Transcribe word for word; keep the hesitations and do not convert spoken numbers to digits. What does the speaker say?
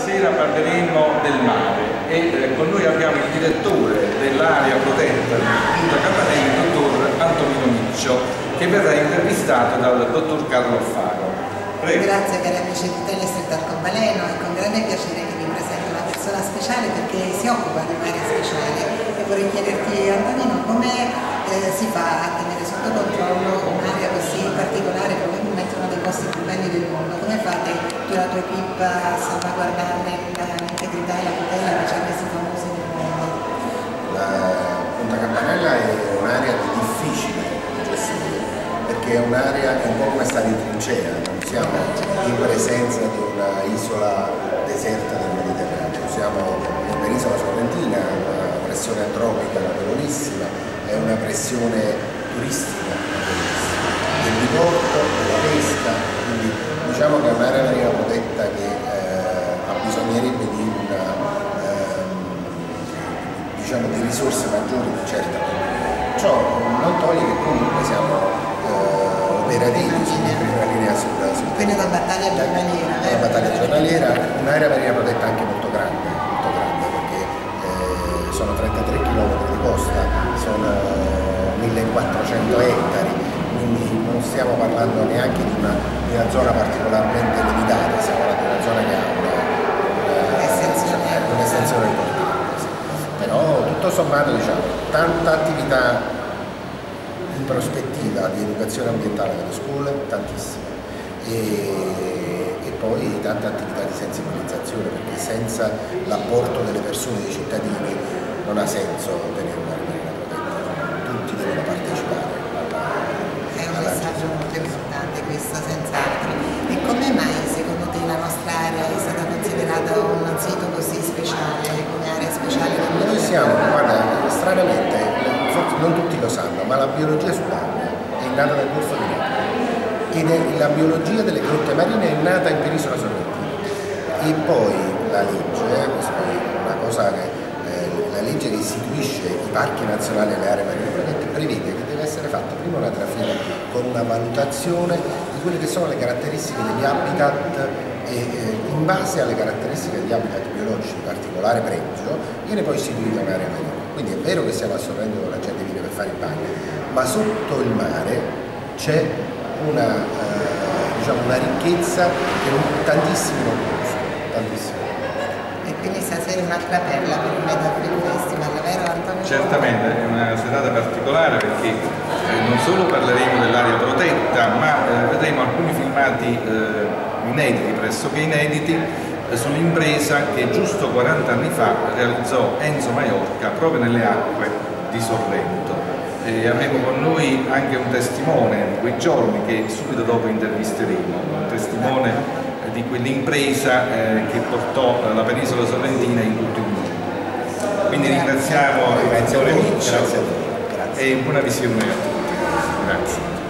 stasera parleremo del mare e eh, con noi abbiamo il direttore dell'area protetta di Punta Campanella, il dottor Antonino Miccio, che verrà intervistato dal dottor Carlo Alfaro. Prego. Grazie cari amici di Italia Stretto Arcobaleno, è con grande piacere che vi presento una persona speciale perché si occupa di un'area speciale e vorrei chiederti, Antonino, come eh, si fa a tenere sotto controllo un'area così particolare, probabilmente uno dei posti più belli del mondo? Come fate tu e la tua equipe a salvaguardarne l'integrità e la tutela che ci ha resi famosi nel mondo? La Punta Campanella è un'area difficile da gestire perché è un'area che è un po' come stare in trincea, non siamo in presenza di una isola deserta del Mediterraneo, siamo in penisola sorrentina, una pressione antropica notevolissima, è una pressione turistica notevolissima, del diporto, della pesca, quindi diciamo che è un'area marina protetta che eh, abbisognerebbe di una ehm, diciamo di risorse maggiori certamente. Ciò non toglie che comunque siamo eh, operativi in prima linea sul, sul Quindi una battaglia giornaliera. È una battaglia giornaliera, un'area marina protetta anche molto grande, molto grande perché eh, sono trentatré chilometri di costa, sono millequattrocento ettari, quindi non stiamo parlando neanche di una, di una zona particolarmente limitata, stiamo parlando di una zona che ha un'estensione importante. Sì. Però tutto sommato diciamo tanta attività in prospettiva di educazione ambientale nelle scuole, tantissime, e, e poi tanta attività di sensibilizzazione perché senza l'apporto delle persone, dei cittadini, non ha senso tenere una marina protetta, tutti devono partecipare. È un messaggio molto importante questo, senz'altro. E come mai secondo te la nostra area è stata considerata un sito così speciale, come area speciale del mondo? Noi siamo, guarda, stranamente, forse non tutti lo sanno, ma la biologia subacquea è nata nel Golfo di Napoli ed è la biologia delle grotte marine è nata in penisola sorrentina. E poi la legge, eh, questa è una cosa che eh, la legge che istituisce i parchi nazionali e le aree marine protette prevede che deve essere fatta prima una trafila con una valutazione di quelle che sono le caratteristiche degli habitat e eh, in base alle caratteristiche degli habitat biologici di particolare pregio viene poi istituita un'area marina. Quindi è vero che siamo a Sorrento dove la gente viene per fare il bagno, ma sotto il mare c'è una, eh, diciamo una ricchezza che non, tantissimi non conoscono, tantissimi. E quindi stasera è un'altra perla per il Meta Film Festival, vero Antonio? Certamente, è una serata particolare perché eh, non solo parleremo dell'area protetta, ma eh, vedremo alcuni filmati eh, inediti, pressoché inediti, eh, sull'impresa che giusto quaranta anni fa realizzò Enzo Maiorca proprio nelle acque di Sorrento. E avremo con noi anche un testimone di quei giorni che subito dopo intervisteremo, un testimone eh, di quell'impresa eh, che portò la penisola sorrentina in tutto il mondo. Quindi ringraziamo il direttore Miccio e buona visione a tutti. Grazie.